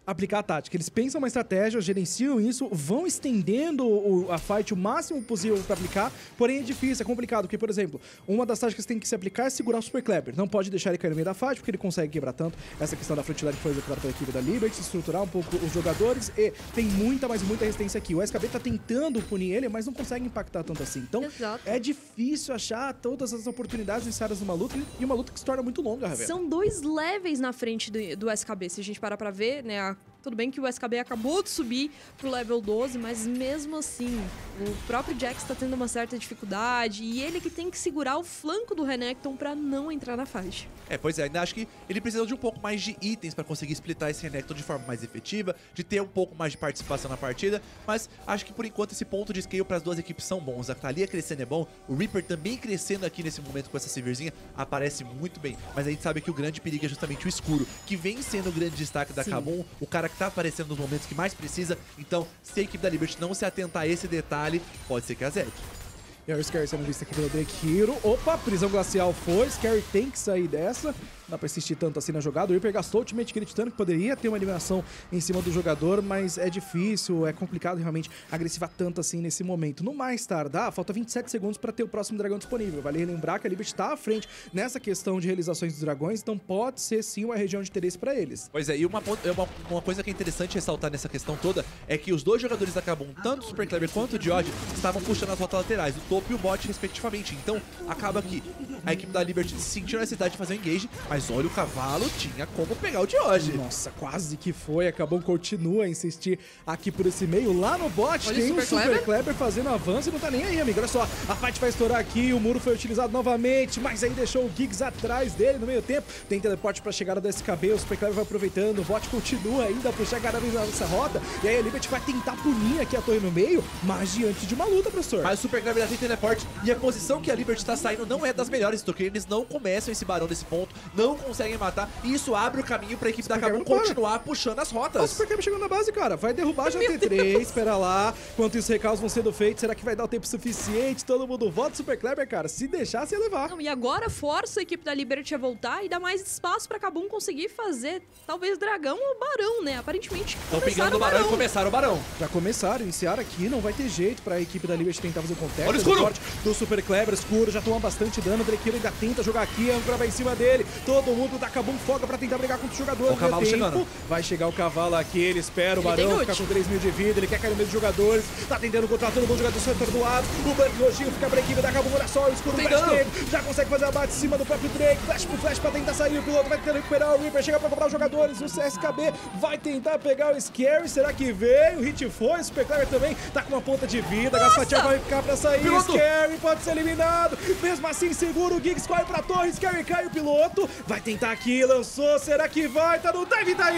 aplicar a tática. Eles pensam uma estratégia, gerenciam isso, vão estendendo a fight o máximo possível pra aplicar, porém é difícil, é complicado, porque, por exemplo, uma das táticas que tem que se aplicar é segurar o Super Kleber. Não pode deixar ele cair no meio da fight, porque ele consegue quebrar tanto. Essa questão da frontilidade foi executada pela equipe da Liberty, estruturar um pouco os jogadores, e tem muita, mas muita resistência aqui. O SKB tá tentando punir ele, mas não consegue impactar tanto assim. Então, Exato. é difícil achar todas as oportunidades necessárias numa luta, e uma luta que se torna muito longa, Ravena. São 2 levels na frente do SKB, se a gente parar pra ver, né? Tudo bem que o SKB acabou de subir pro level 12, mas mesmo assim, o próprio Jax tá tendo uma certa dificuldade e ele que tem que segurar o flanco do Renekton pra não entrar na faixa. Pois é, ainda acho que ele precisa de um pouco mais de itens pra conseguir splitar esse Renekton de forma mais efetiva, de ter um pouco mais de participação na partida, mas acho que por enquanto esse ponto de scale para as duas equipes são bons. A Thalia crescendo é bom, o Reaper também crescendo aqui nesse momento com essa Severzinha aparece muito bem, mas a gente sabe que o grande perigo é justamente o escuro, que vem sendo o grande destaque da Kabum, o cara que tá aparecendo nos momentos que mais precisa, então se a equipe da Liberty não se atentar a esse detalhe, pode ser que azede. E aí o Scary sendo visto aqui pelo Drake Hero. Opa, prisão glacial foi. Scary tem que sair dessa. Não dá pra insistir tanto assim na jogada. O Reaper gastou o ultimate acreditando que poderia ter uma eliminação em cima do jogador, mas é difícil, é complicado realmente agressivar tanto assim nesse momento. No mais tardar, falta 27 segundos pra ter o próximo dragão disponível. Vale relembrar que a Liberty tá à frente nessa questão de realizações dos dragões, então pode ser sim uma região de interesse pra eles. Pois é, e uma coisa que é interessante ressaltar nessa questão toda é que os dois jogadores da Kabum, tanto o Super Kleber quanto o Diod, estavam puxando as rotas laterais, o topo e o bot respectivamente. Então acaba que a equipe da Liberty sentiu a necessidade de fazer um engage, mas olha, o cavalo tinha como pegar o Diod. Nossa, quase que foi. Acabou, continua a insistir aqui por esse meio. Lá no bot Olha tem o o Super Super Kleber fazendo avanço e não tá nem aí, amigo. Olha só, a fight vai estourar aqui, o muro foi utilizado novamente, mas aí deixou o Giggs atrás dele no meio tempo. Tem teleporte pra chegada do SKB, o Super Kleber vai aproveitando, o bot continua ainda a puxar cada vez nessa rota, e aí a Liberty vai tentar punir aqui a torre no meio, mas diante de uma luta, professor. Mas o Super Kleber já tem teleporte e a posição que a Liberty tá saindo não é das melhores, porque eles não começam esse barão desse ponto, não conseguem matar, e isso abre o caminho pra equipe da Kabum continuar puxando as rotas. O Super Kleber chegou na base, cara. Vai derrubar já T3, espera lá. Enquanto os recalques vão sendo feitos, será que vai dar o tempo suficiente? Todo mundo vota o Super Kleber, cara. Se deixar, se ia levar. Não, e agora força a equipe da Liberty a voltar e dá mais espaço pra Kabum conseguir fazer, talvez, dragão ou barão, né? Aparentemente, estão pegando o barão e começaram o barão. Já começaram, iniciaram aqui, não vai ter jeito pra equipe da Liberty tentar fazer o contact. Olha o escuro! Do Super Kleber, escuro, já toma bastante dano. O Drake ainda tenta jogar aqui, a âncora vai em cima dele. Todo mundo da Kabum foca pra tentar brigar contra o jogador. O cavalo chegando. Vai chegar o cavalo aqui, ele espera o barão ficar com 3 mil de vida, ele quer cair no meio dos jogadores, tá tentando controlar todo mundo, o jogador setor do lado, o Bug Rojinho fica pra equipe da Kabum, olha só, o escuro flash dele, já consegue fazer abate em cima do próprio Drake, flash pro flash pra tentar sair, o piloto vai tentar recuperar o Reaper, chega pra cobrar os jogadores, o CSKB vai tentar pegar o Scary, será que veio? O hit foi, o Super Kleber também tá com uma ponta de vida, Gaspatiel vai ficar pra sair, Scary pode ser eliminado, mesmo assim segura, o Giggs corre pra torre, Scary cai, o piloto vai tentar aqui, lançou, será que vai? Tá no dive, tá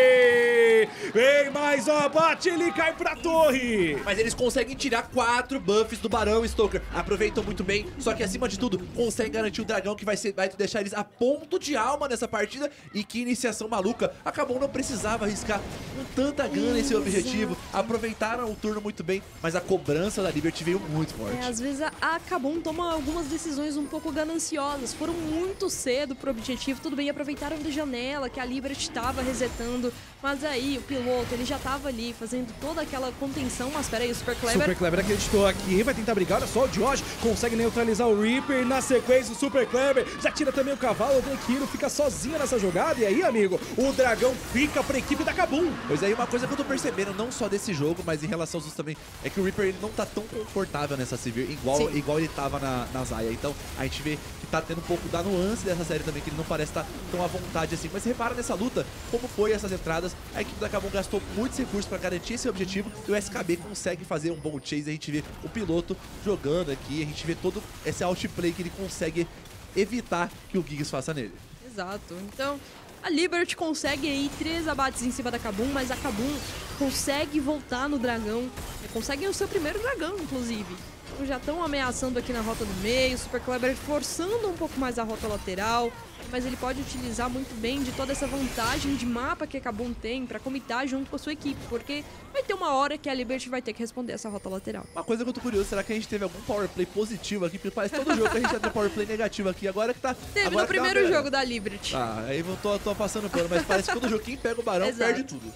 aí! Vem mais um abate, ele cai pra torre! Mas eles conseguem tirar 4 buffs do Barão e Stoker. Aproveitam muito bem, só que acima de tudo, conseguem garantir o dragão que vai deixar eles a ponto de alma nessa partida. E que iniciação maluca. Acabou, não precisava arriscar com tanta gana esse objetivo. Aproveitaram o turno muito bem, mas a cobrança da Liberty veio muito forte. Às vezes a Kabum toma algumas decisões um pouco gananciosas. Foram muito cedo pro objetivo. Tudo bem, aproveitaram da janela que a Liberty tava resetando. Mas aí o piloto, ele já tava ali fazendo toda aquela contenção. Mas peraí, o Super Kleber... Super Kleber acreditou aqui, vai tentar brigar. Olha só, o Diod consegue neutralizar o Reaper. Na sequência, o Super Kleber já tira também o cavalo. O Drake Hero fica sozinho nessa jogada. E aí, amigo, o dragão fica pra equipe da Kabum. Pois aí, uma coisa que eu tô percebendo, não só desse jogo, mas em relação aos outros também, é que o Reaper ele não tá tão confortável nessa Sivir, igual ele tava na Zaya. Então, a gente vê que tá tendo um pouco da nuance dessa série também, que ele não parece estar tão à vontade assim. Mas repara nessa luta, como foi essas entradas, a equipe da Kabum gastou muitos recursos pra garantir esse objetivo e o SKB consegue fazer um bom chase. A gente vê o piloto jogando aqui, a gente vê todo esse outplay que ele consegue evitar que o Giggs faça nele. Exato. Então, a Liberty consegue aí 3 abates em cima da Kabum, mas a Kabum consegue voltar no dragão. Consegue o seu primeiro dragão, inclusive. Então já estão ameaçando aqui na rota do meio, Super Kleber forçando um pouco mais a rota lateral, mas ele pode utilizar muito bem de toda essa vantagem de mapa que a Kabum tem pra comitar junto com a sua equipe, porque vai ter uma hora que a Liberty vai ter que responder essa rota lateral. Uma coisa que eu tô curioso, será que a gente teve algum power play positivo aqui? Porque parece todo jogo que a gente já tem power play negativo aqui, agora que tá... Teve agora no que tá primeiro jogo da Liberty. Ah, aí eu tô passando pano, mas parece que todo jogo quem pega o Barão Exato. perde tudo.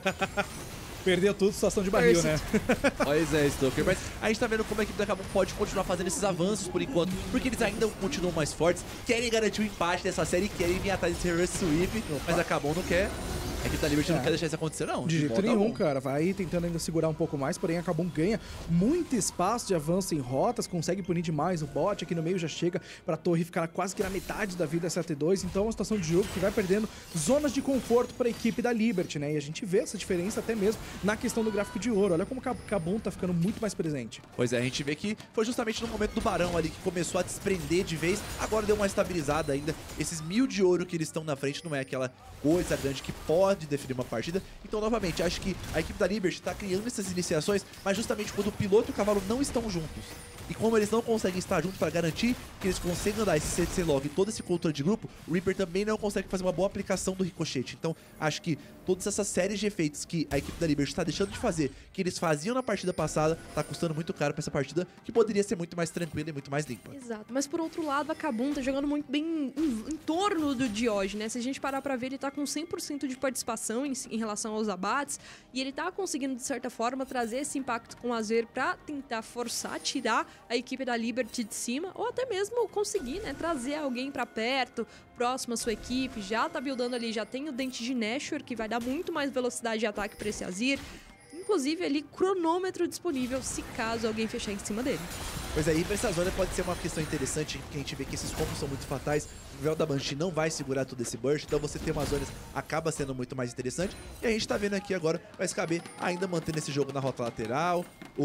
Perdeu tudo, situação de barril, né? Pois é, Stoker. Mas a gente tá vendo como a equipe da Kabum pode continuar fazendo esses avanços por enquanto, porque eles ainda continuam mais fortes, querem garantir o empate dessa série, querem vir atrás desse reverse sweep, mas a Kabum não quer. A equipe da Liberty não quer deixar isso acontecer, não. De jeito modo nenhum, algum. cara. Vai tentando ainda segurar um pouco mais, porém a Kabum ganha muito espaço de avanço em rotas, consegue punir demais o bot, aqui no meio já chega pra torre ficar quase que na metade da vida SAT2, então é uma situação de jogo que vai perdendo zonas de conforto pra equipe da Liberty, né? E a gente vê essa diferença até mesmo na questão do gráfico de ouro. Olha como a Kabum tá ficando muito mais presente. Pois é, a gente vê que foi justamente no momento do Barão ali que começou a desprender de vez, agora deu uma estabilizada ainda. Esses 1000 de ouro que eles estão na frente não é aquela coisa grande que pode definir uma partida. Então, novamente, acho que a equipe da Liberty tá criando essas iniciações, mas justamente quando o piloto e o cavalo não estão juntos. E como eles não conseguem estar juntos para garantir que eles consigam dar esse CC log e todo esse controle de grupo, o Reaper também não consegue fazer uma boa aplicação do ricochete. Então, acho que todas essas séries de efeitos que a equipe da Liberty está deixando de fazer, que eles faziam na partida passada, tá custando muito caro para essa partida, que poderia ser muito mais tranquila e muito mais limpa. Exato, mas por outro lado, a Kabum tá jogando muito bem em torno do Dioge, né? Se a gente parar pra ver, ele tá com 100% de participação em relação aos abates, e ele tá conseguindo, de certa forma, trazer esse impacto com o Azer pra tentar forçar, tirar a equipe da Liberty de cima, ou até mesmo conseguir, né, trazer alguém pra perto, próximo à sua equipe, já tá buildando ali, já tem o Dente de Nashor, que vai dar muito mais velocidade de ataque pra esse Azir, inclusive ali cronômetro disponível se caso alguém fechar em cima dele. Pois aí, pra essa zona pode ser uma questão interessante, porque a gente vê que esses combos são muito fatais, o véu da Banshee não vai segurar todo esse burst, então você ter umas zonas acaba sendo muito mais interessante, e a gente tá vendo aqui agora o SKB ainda mantendo esse jogo na rota lateral,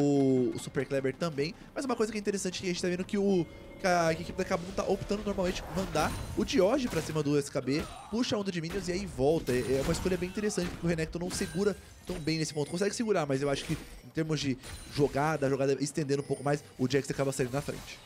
o Super Kleber também, mas uma coisa que é interessante é que a gente tá vendo que a equipe da Kabum tá optando normalmente mandar o Dioge pra cima do SKB, puxa a onda de minions e aí volta. É uma escolha bem interessante, porque o Renekton não segura tão bem nesse ponto. Consegue segurar, mas eu acho que em termos de jogada estendendo um pouco mais, o Jax acaba saindo na frente.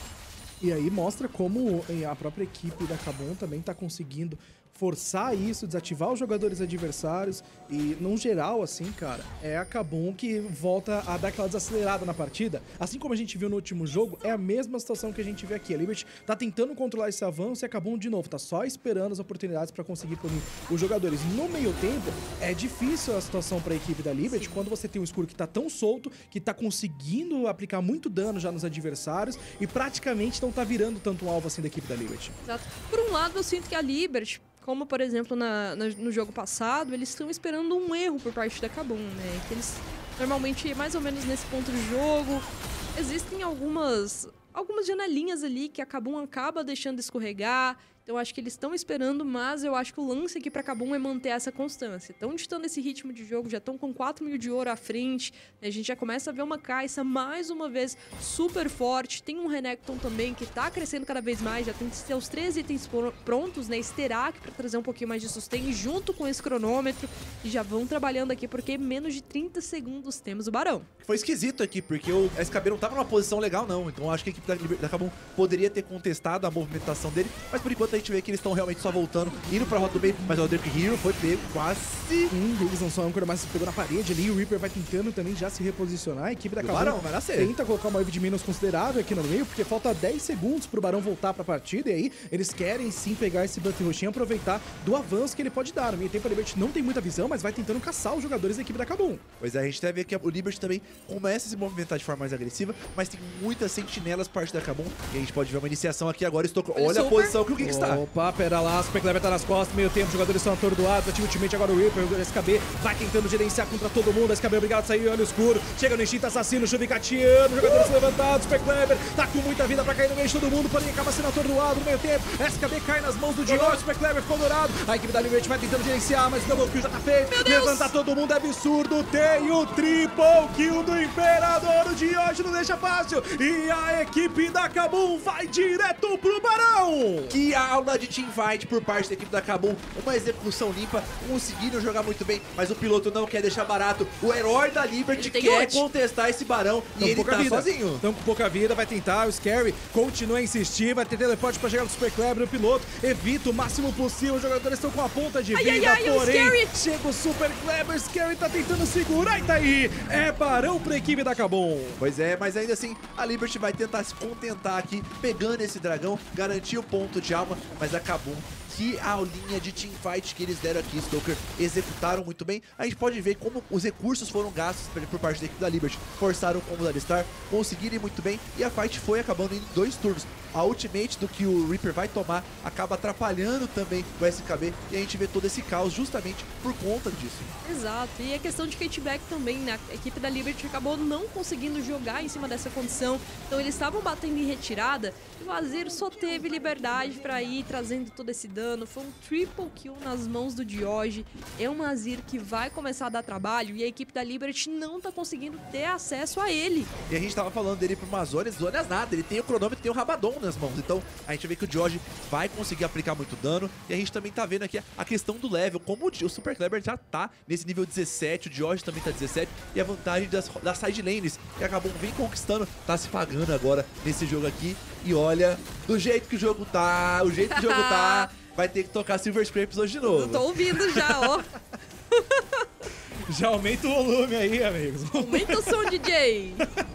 E aí mostra como a própria equipe da Kabum também tá conseguindo forçar isso, desativar os jogadores adversários e, num geral, assim, cara, é a Kabum que volta a dar aquela desacelerada na partida. Assim como a gente viu no último jogo, é a mesma situação que a gente vê aqui. A Liberty tá tentando controlar esse avanço e a Kabum, de novo, tá só esperando as oportunidades pra conseguir punir os jogadores. No meio tempo, é difícil a situação pra equipe da Liberty quando você tem um escuro que tá tão solto, que tá conseguindo aplicar muito dano já nos adversários e praticamente não tá virando tanto um alvo assim da equipe da Liberty. Exato. Por um lado, eu sinto que a Liberty, como, por exemplo, no jogo passado, eles estão esperando um erro por parte da Kabum, né? Que eles, normalmente, mais ou menos nesse ponto de jogo, existem algumas janelinhas ali que a Kabum acaba deixando escorregar. Então, acho que eles estão esperando, mas eu acho que o lance aqui pra Kabum é manter essa constância. Estão ditando esse ritmo de jogo, já estão com 4.000 de ouro à frente. A gente já começa a ver uma Kai'Sa, mais uma vez, super forte. Tem um Renekton também, que tá crescendo cada vez mais. Já tem seus 3 itens prontos, né? Sterak pra trazer um pouquinho mais de sustain, junto com esse cronômetro. E já vão trabalhando aqui, porque menos de 30 segundos temos o Barão. Foi esquisito aqui, porque o SKB não tava numa posição legal, não. Então acho que a equipe da Kabum poderia ter contestado a movimentação dele, mas por enquanto a gente vê que eles estão realmente só voltando, indo pra rota do meio, mas o Dark Hero foi pego quase. Eles não são âncora, mas pegou na parede ali, o Reaper vai tentando também já se reposicionar, a equipe da O Barão Kabum vai nascer. tenta colocar uma wave de minions considerável aqui no meio, porque falta 10 segundos pro Barão voltar pra partida, e aí eles querem sim pegar esse Buff Roxinho e aproveitar do avanço que ele pode dar. No meio tempo a Liberty não tem muita visão, mas vai tentando caçar os jogadores da equipe da Kabum. Pois é, a gente deve ver que o Liberty também começa a se movimentar de forma mais agressiva, mas tem muitas sentinelas parte da Kabum, e a gente pode ver uma iniciação aqui agora. Olha a posição que o Giggs está. Opa, pera lá, Super Kleber tá nas costas, meio tempo, os jogadores estão atordoados, ativa ultimate agora o Reaper, o SKB vai tentando gerenciar contra todo mundo, SKB obrigado a sair, olho escuro, chega no instinto assassino, chuvicateando, jogadores levantados, Super Kleber tá com muita vida pra cair no meio de todo mundo, porém acaba sendo atordoado no meio tempo, SKB cai nas mãos do Diogo, Super Kleber ficou dourado, a equipe da Liberty vai tentando gerenciar, mas o double kill já tá feito, levantar todo mundo é absurdo, tem o triple kill do Imperador, o Diogo não deixa fácil, e a equipe da Kabum vai direto pro Barão! Que a aula de teamfight por parte da equipe da Kabum. Uma execução limpa, conseguiram jogar muito bem, mas o piloto não quer deixar barato. O herói da Liberty quer ult. contestar esse barão e ele tá sozinho. Então com pouca vida, vai tentar, o Scary continua a insistir, vai ter teleporte pra chegar no Super Kleber, o piloto evita o máximo possível, os jogadores estão com a ponta de vida, porém, chega o Super Kleber, o Scary tá tentando segurar e tá aí, é barão pra equipe da Kabum. Pois é, mas ainda assim, a Liberty vai tentar se contentar aqui, pegando esse dragão, garantir o ponto de alma, mas a Kabum, que aulinha de teamfight que eles deram aqui, Stoker, executaram muito bem. A gente pode ver como os recursos foram gastos por parte da equipe da Liberty. Forçaram o combo da Alistar, conseguiram ir muito bem e a fight foi acabando em 2 turnos. A ultimate do que o Reaper vai tomar acaba atrapalhando também o SKB e a gente vê todo esse caos justamente por conta disso. Exato, e a questão de K-Back também, né? A equipe da Liberty acabou não conseguindo jogar em cima dessa condição, então eles estavam batendo em retirada e o Azir só teve liberdade pra ir trazendo todo esse dano. Foi um triple kill nas mãos do Dioge, é um Azir que vai começar a dar trabalho e a equipe da Liberty não tá conseguindo ter acesso a ele. E a gente tava falando dele pro Mazones, Zonas nada, ele tem o cronômetro, tem o Rabadon nas mãos, então a gente vê que o Dioge vai conseguir aplicar muito dano e a gente também tá vendo aqui a questão do level, como o Super Kleber já tá nesse nível 17, o Dioge também tá 17 e a vantagem das side lanes que acabou vem conquistando, tá se pagando agora nesse jogo aqui e olha, do jeito que o jogo tá, vai ter que tocar Silver Scrapes hoje de novo. Eu tô ouvindo já, ó. Já aumenta o volume aí, amigos. Aumenta o som, DJ.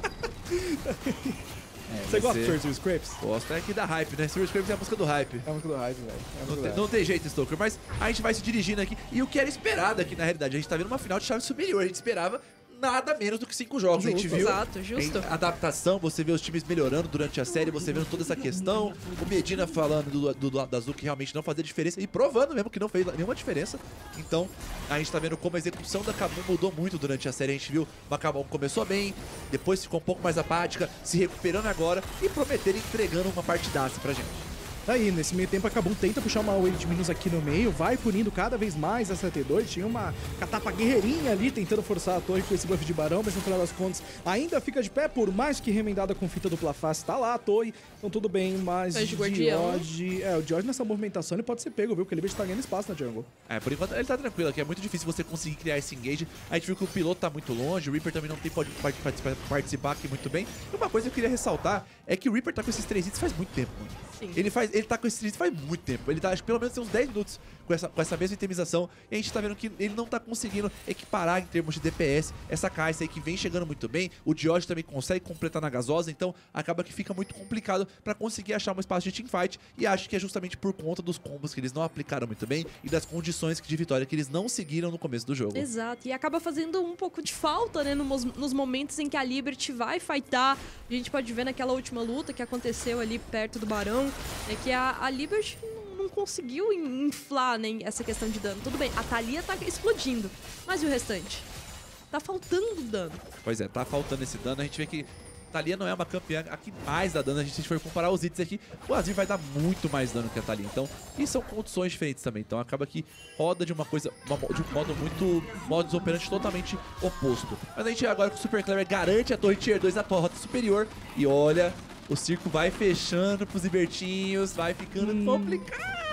Você gosta de Silver Scrapes? Gosto, é aqui da hype, né? Silver Scrapes é a música do hype. É a música do hype, velho. Não tem jeito, Stoker, mas a gente vai se dirigindo aqui. E o que era esperado aqui, na realidade, a gente tá vendo uma final de chave superior. A gente esperava nada menos do que 5 jogos. Justo. A gente viu Exato, justo. em adaptação, você vê os times melhorando durante a série, você vendo toda essa questão. O Medina falando do lado da Azul que realmente não fazia diferença e provando mesmo que não fez nenhuma diferença. Então, a gente tá vendo como a execução da Kabum mudou muito durante a série. A gente viu a Kabum começou bem, depois ficou um pouco mais apática, se recuperando agora e prometendo entregando uma partidaça pra gente. Aí, nesse meio tempo, a Kabum tenta puxar uma wave de minions aqui no meio, vai punindo cada vez mais essa T2. Tinha uma catapa guerreirinha ali tentando forçar a torre com esse buff de barão, mas no final das contas ainda fica de pé, por mais que remendada com fita dupla face. Tá lá a torre, então tudo bem, mas o Dioge nessa movimentação ele pode ser pego, viu? Porque ele tá ganhando espaço na jungle. É, por enquanto ele tá tranquilo aqui, é muito difícil você conseguir criar esse engage. A gente viu que o piloto tá muito longe, o Reaper também não tem pode participar aqui muito bem. E uma coisa que eu queria ressaltar é que o Reaper tá com esses 3 hits faz muito tempo, mano. Sim. Ele tá com esse hit faz muito tempo. Ele tá, acho que pelo menos tem uns 10 minutos com essa mesma itemização. E a gente tá vendo que ele não tá conseguindo equiparar em termos de DPS essa caixa aí que vem chegando muito bem. O Dioge também consegue completar na gasosa, então acaba que fica muito complicado pra conseguir achar um espaço de teamfight. E acho que é justamente por conta dos combos que eles não aplicaram muito bem e das condições de vitória que eles não seguiram no começo do jogo. Exato, e acaba fazendo um pouco de falta, né, nos momentos em que a Liberty vai fightar. A gente pode ver naquela última luta que aconteceu ali perto do Barão, né, que a Liberty não conseguiu inflar, né, essa questão de dano. Tudo bem, a Thalia tá explodindo, mas e o restante? Tá faltando dano. Pois é, tá faltando esse dano. A gente vê que Thalia não é uma campeã a que mais dá dano. A gente, se for comparar os hits aqui, o Azir vai dar muito mais dano que a Thalia. Então, e são condições diferentes também. Então acaba que roda de uma coisa, de um modo muito, modus operandi totalmente oposto. Mas a gente agora com o Super Kleber garante a torre Tier 2 na rota superior. E olha, o circo vai fechando pros libertinhos, vai ficando complicado.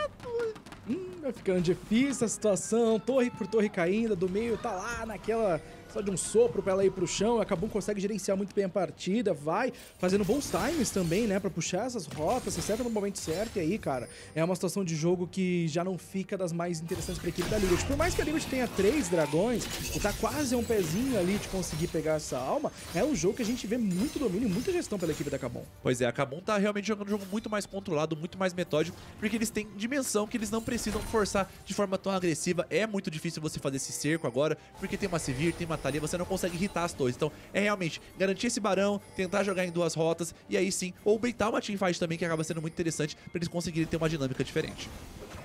Vai ficando difícil a situação, torre por torre caindo, do meio tá lá naquela... Só de um sopro pra ela ir pro chão, a Kabum consegue gerenciar muito bem a partida, vai fazendo bons times também, né, pra puxar essas rotas, se acerta no momento certo, e aí, cara, é uma situação de jogo que já não fica das mais interessantes pra equipe da Liberty. Por mais que a Liberty tenha 3 dragões, e tá quase a um pezinho ali de conseguir pegar essa alma, é um jogo que a gente vê muito domínio e muita gestão pela equipe da Kabum. Pois é, a Kabum tá realmente jogando um jogo muito mais controlado, muito mais metódico, porque eles têm dimensão que eles não precisam forçar de forma tão agressiva. É muito difícil você fazer esse cerco agora, porque tem uma Sivir, tem uma Thalia, você não consegue irritar as torres. Então, é realmente garantir esse barão, tentar jogar em 2 rotas, e aí sim, ou baitar uma teamfight também, que acaba sendo muito interessante, pra eles conseguirem ter uma dinâmica diferente.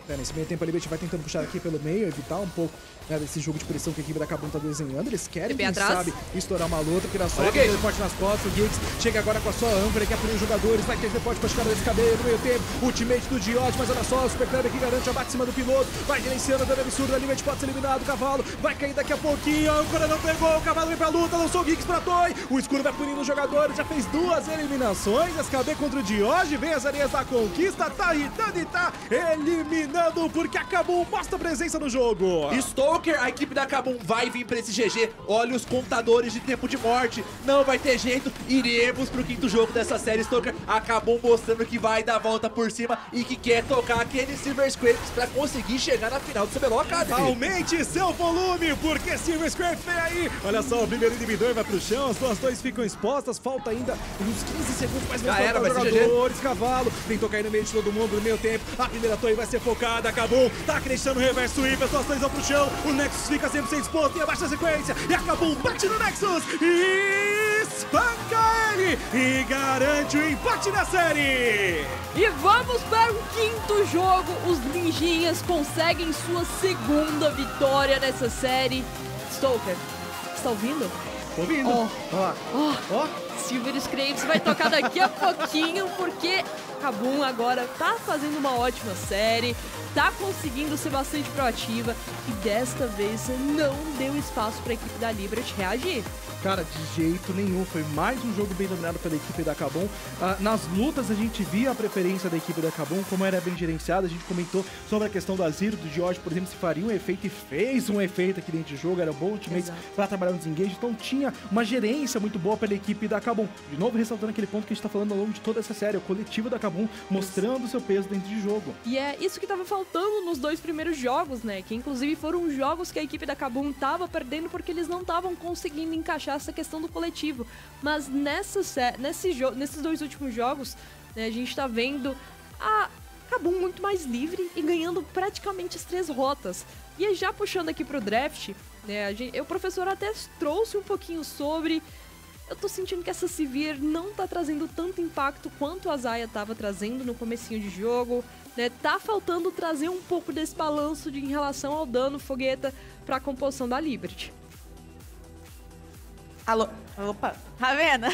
Nesse meio tempo a Liberty vai tentando puxar aqui pelo meio, evitar um pouco desse jogo de pressão que a equipe da Kabum tá desenhando. Eles querem, quem sabe, estourar uma luta, porque só tem teleporte nas costas. O Giggs chega agora com a sua âncora, quer punir os jogadores, vai ter teleporte pra chegar desse cabelo no meio tempo. Ultimate do Diod, mas olha só, o Super Kleber que garante a bate em cima do piloto. Vai gerenciando, dando absurdo, a Liberty pode ser eliminado. O cavalo vai cair daqui a pouquinho, a âncora não pegou, o cavalo vem pra luta, lançou o Giggs pra Toy. O escuro vai punindo os jogadores, já fez 2 eliminações. SKB contra o Diod, vem as areias da conquista, tá irritando e tá eliminando, porque a Kabum mostra presença no jogo. Stoker, a equipe da Kabum vai vir pra esse GG. Olha os contadores de tempo de morte. Não vai ter jeito. Iremos pro 5º jogo dessa série. Stoker, a Kabum mostrando que vai dar a volta por cima e que quer tocar aquele Silver Scrapes pra conseguir chegar na final do CBLOL Academy. Aumente seu volume, porque Silver Scrapes vem aí. Olha só, o primeiro inibidor vai pro chão, as duas torres ficam expostas. Falta ainda uns 15 segundos, mas já era, os jogadores. Cavalo tentou cair no meio de todo mundo no meio tempo. A primeira torre vai ser focada. A Kabum tá acreditando no reverso sweep, as duas torres vão pro chão. O Nexus fica sempre sem exposto, tem a baixa sequência. E a Kabum bate no Nexus e espanca ele e garante o empate na série. E vamos para o 5º jogo. Os ninjinhas conseguem sua 2ª vitória nessa série. Stoker, está ouvindo? Tô ouvindo. Silver Scrapes vai tocar daqui a pouquinho, porque Kabum agora tá fazendo uma ótima série, tá conseguindo ser bastante proativa e desta vez não deu espaço para a equipe da Liberty reagir. Cara, de jeito nenhum. Foi mais um jogo bem dominado pela equipe da Kabum. Nas lutas a gente via a preferência da equipe da Kabum, como era bem gerenciada. A gente comentou sobre a questão do Azir, do George, por exemplo, se faria um efeito e fez um efeito aqui dentro do jogo. Era bom ultimate para trabalhar no desengage. Então tinha uma gerência muito boa pela equipe da Kabum. De novo, ressaltando aquele ponto que a gente tá falando ao longo de toda essa série. O coletivo da Kabum mostrando o seu peso dentro de jogo. E é isso que tava faltando nos 2 primeiros jogos, né? Que inclusive foram jogos que a equipe da Kabum tava perdendo porque eles não estavam conseguindo encaixar essa questão do coletivo. Mas nesses 2 últimos jogos, né, a gente tá vendo a Kabum muito mais livre e ganhando praticamente as 3 rotas. E aí, já puxando aqui pro draft, né, o professor até trouxe um pouquinho sobre... Eu tô sentindo que essa Sivir não tá trazendo tanto impacto quanto a Xayah tava trazendo no comecinho de jogo, né? Tá faltando trazer um pouco desse balanço em relação ao dano fogueta pra composição da Liberty. Alô? Opa, Ravena,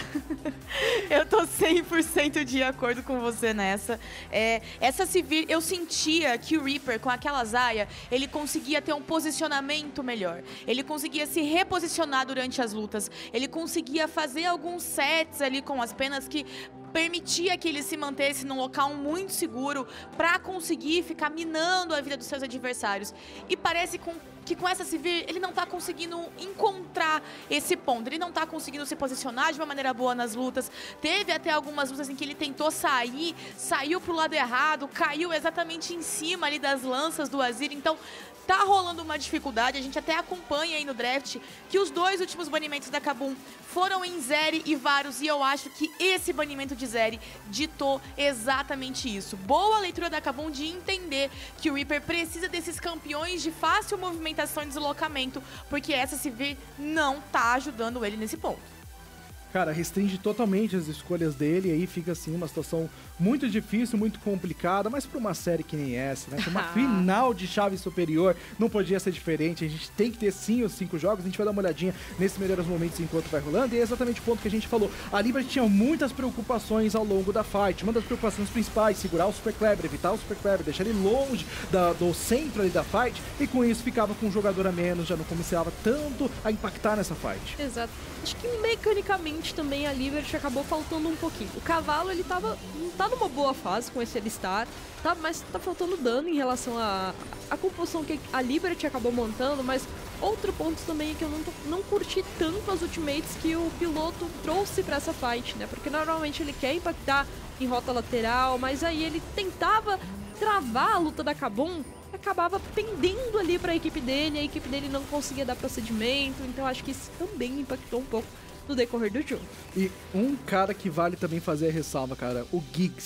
eu tô 100% de acordo com você nessa. Essa Sivir, eu sentia que o Reaper, com aquela Xayah, ele conseguia ter um posicionamento melhor. Ele conseguia se reposicionar durante as lutas. Ele conseguia fazer alguns sets ali com as penas que permitia que ele se mantesse num local muito seguro para conseguir ficar minando a vida dos seus adversários. E parece que com essa Sivir, ele não tá conseguindo encontrar esse ponto. Ele não tá conseguindo se posicionar de uma maneira boa nas lutas. Teve até algumas lutas em que ele tentou sair, saiu pro lado errado, caiu exatamente em cima ali das lanças do Azir. Então, tá rolando uma dificuldade. A gente até acompanha aí no draft que os 2 últimos banimentos da Kabum foram em Zeri e Varus, e eu acho que esse banimento de Zeri ditou exatamente isso. Boa leitura da Kabum de entender que o Reaper precisa desses campeões de fácil movimentação e deslocamento, porque essa Sivir não tá ajudando ele nesse ponto. Cara, restringe totalmente as escolhas dele, e aí fica assim uma situação muito difícil, muito complicada, mas pra uma série que nem essa, né? Pra uma final de chave superior, não podia ser diferente. A gente tem que ter sim os 5 jogos, a gente vai dar uma olhadinha nesses melhores momentos enquanto vai rolando, e é exatamente o ponto que a gente falou. A Liberty tinha muitas preocupações ao longo da fight. Uma das preocupações principais, segurar o Super Kleber, evitar o Super Kleber, deixar ele longe do centro ali da fight, e com isso ficava com um jogador a menos, já não começava tanto a impactar nessa fight. Exato. Acho que mecanicamente também a Liberty acabou faltando um pouquinho. O cavalo, ele tá numa boa fase com esse Alistar, mas tá faltando dano em relação à composição que a Liberty acabou montando, mas outro ponto também é que eu não curti tanto as ultimates que o piloto trouxe pra essa fight, né? Porque normalmente ele quer impactar em rota lateral, mas aí ele tentava travar a luta da Kabum, acabava pendendo ali pra equipe dele, a equipe dele não conseguia dar procedimento, então acho que isso também impactou um pouco no decorrer do jogo. E um cara que vale também fazer a ressalva, cara, o Giggs.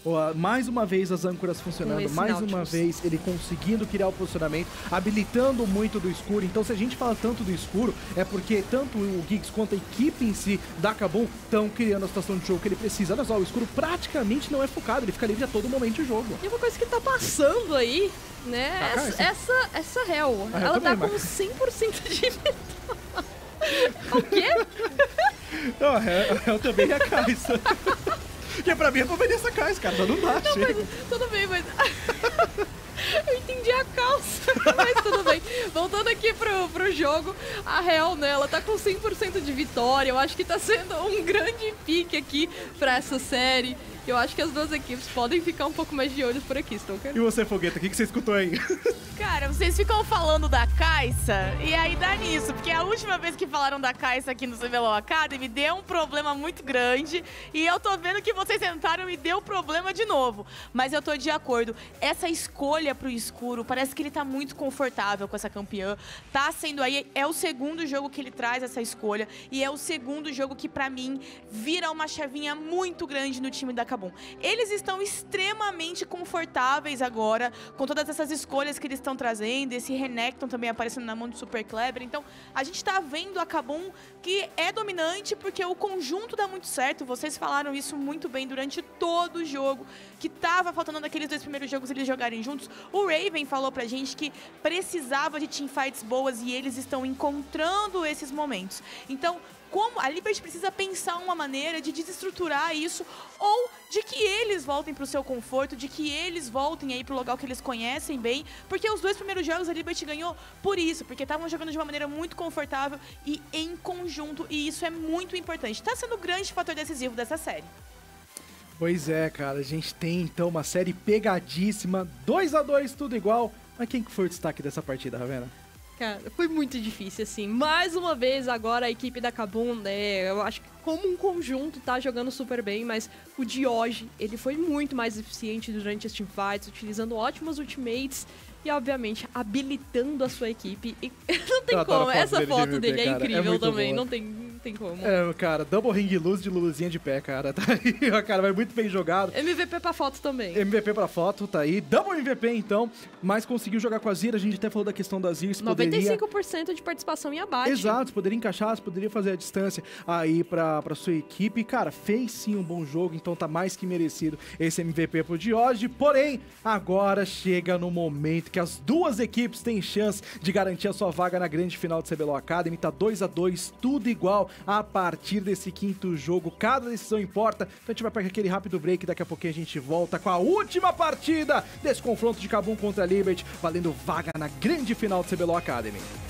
Mais uma vez as âncoras funcionando, mais Nautilus. uma vez ele conseguindo criar o posicionamento, habilitando muito do escuro. Então se a gente fala tanto do escuro, é porque tanto o Giggs quanto a equipe em si da Kabum estão criando a situação de jogo que ele precisa. Olha só, o escuro praticamente não é focado, ele fica livre a todo momento de jogo. E uma coisa que tá passando aí, né? Essa Hell, A Hell ela tá também, com Max. 100% de vitória. O quê? Eu também a Kai'Sa. Que pra mim é pra vender essa Kai'Sa, cara, não dá, chega. Tudo bem, mas... Eu entendi a calça, mas tudo bem. Voltando aqui pro jogo, a Hell, né, ela tá com 100% de vitória. Eu acho que tá sendo um grande pique aqui pra essa série. Eu acho que as duas equipes podem ficar um pouco mais de olhos por aqui, Stoker. E você, Fogueta, o que você escutou aí? Cara, vocês ficam falando da Kai'Sa e aí dá nisso, porque a última vez que falaram da Kai'Sa aqui no CBLOL Academy deu um problema muito grande e eu tô vendo que vocês tentaram e deu problema de novo. Mas eu tô de acordo. Essa escolha pro escuro, parece que ele tá muito confortável com essa campeã. Tá sendo aí, é o segundo jogo que ele traz essa escolha e é o segundo jogo que pra mim vira uma chavinha muito grande no time da Kabum. Eles estão extremamente confortáveis agora com todas essas escolhas que eles estão trazendo, esse Renekton também aparecendo na mão de Super Kleber. Então, a gente tá vendo a Kabum que é dominante porque o conjunto dá muito certo. Vocês falaram isso muito bem durante todo o jogo, que tava faltando naqueles 2 primeiros jogos eles jogarem juntos. O Raven falou pra gente que precisava de teamfights boas e eles estão encontrando esses momentos. Então, como a Liberty precisa pensar uma maneira de desestruturar isso ou de que eles voltem pro seu conforto, de que eles voltem aí pro local que eles conhecem bem, porque os 2 primeiros jogos a Liberty ganhou por isso, porque estavam jogando de uma maneira muito confortável e em conjunto, e isso é muito importante. Tá sendo o grande fator decisivo dessa série. Pois é, cara, a gente tem então uma série pegadíssima, 2-2, tudo igual. Mas quem que foi o destaque dessa partida, Ravena? Cara, foi muito difícil, assim. Mais uma vez, agora a equipe da Kabum, né? Eu acho que como um conjunto tá jogando super bem, mas o Dioge, ele foi muito mais eficiente durante as teamfights, utilizando ótimos ultimates e, obviamente, habilitando a sua equipe. E não tem Eu adoro como, a foto essa dele de foto MVP, dele é cara. É incrível muito também, boa. não tem como. É, cara, double ring luz de luzinha de pé, cara. Tá aí, cara, vai muito bem jogado. MVP pra foto também. MVP pra foto, tá aí. Double MVP, então. Mas conseguiu jogar com a Zira. A gente até falou da questão da Zira. 95% de participação em abate. Exato, poderia encaixar, poderia fazer a distância aí pra sua equipe. Cara, fez sim um bom jogo, então tá mais que merecido esse MVP pro Dioge. Porém, agora chega no momento que as duas equipes têm chance de garantir a sua vaga na grande final do CBLOL Academy. Tá 2-2, tudo igual a partir desse quinto jogo. Cada decisão importa. Então a gente vai pegar aquele rápido break. Daqui a pouquinho a gente volta com a última partida desse confronto de Kabum contra a Liberty, valendo vaga na grande final do CBLOL Academy.